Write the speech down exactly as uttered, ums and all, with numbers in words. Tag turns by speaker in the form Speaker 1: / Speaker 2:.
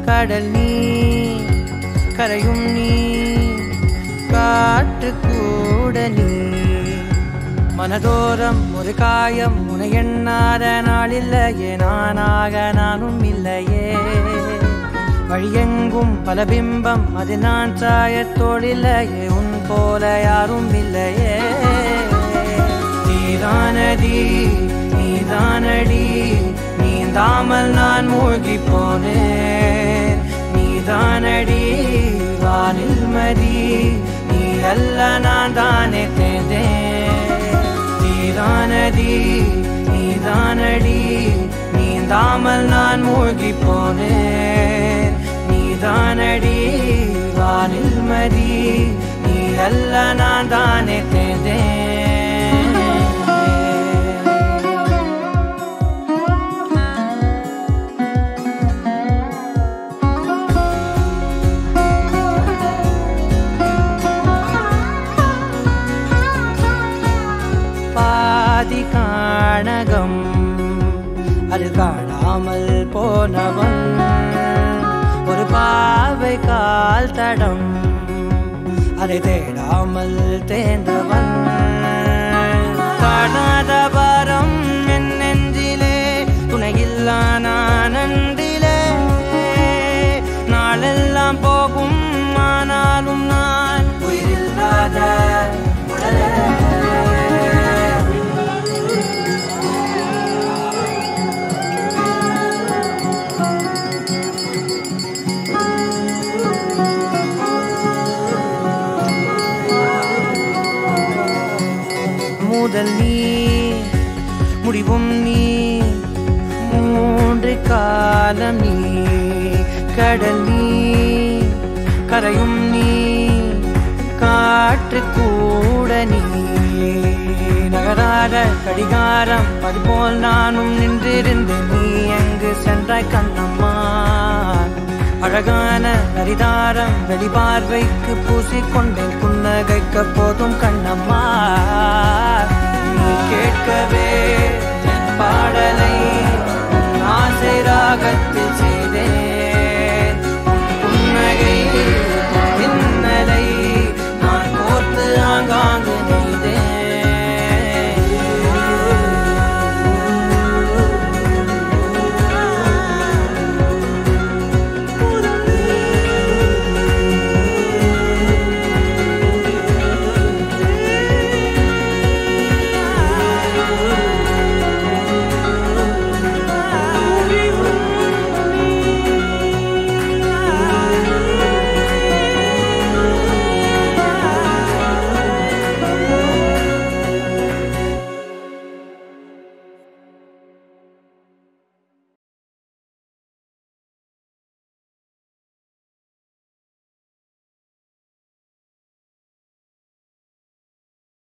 Speaker 1: கடல் நீ கரையும் நீ காற்று கூட நீ மனதோரம் ஒரு காயம் உனை எண்ணாத நாளில்லையே நானாக நானும் இல்லையே வழியெங்கும் பல பிம்பம் அது நான் சாயத்தோடில்லையே உன் போல யாரும் இல்லையே நீதானடி நீதானடி நீந்தாமல் நான் மூழ்கி போனேன் நீதானடி வானில் மதி நீ அல்ல நான் தானே தேர்ந்தேன் நீதானடி நீதானடி நீந்தாமல் நான் மூழ்கி போனேன் நீதானடி வானில் மதி நீ அல்ல நான் தானே தேர்ந்தேன் பாதி காணகம் அது காணாமல் போனவன் ஒரு பாவை கால் தடம் அதை தேடாமல் தேர்ந்தவன் காணாத பாரம் என் நெஞ்சிலே துணையில்லா நான் அன்றிலே நாளெல்லாம் போகும் ஆனாலும் நான் உயிரில்லாத உடலே முதல் நீ முடிவும் நீ மூன்று காலம் நீ கடல் நீ கரையும் நீ காற்று கூட நீ நகராத கடிகாரம் அதுபோல் நானும் நின்றிருந்து நீ எங்கு சென்றாய் கண்ணம்மா அழகான நரிதாரம் வெளிபார்வைக்கு பூசிக்கொண்டேன் புன்னகைக்க போதும் கண்ணம்மா நீ கேட்கவே பாடலை ஆசை ராக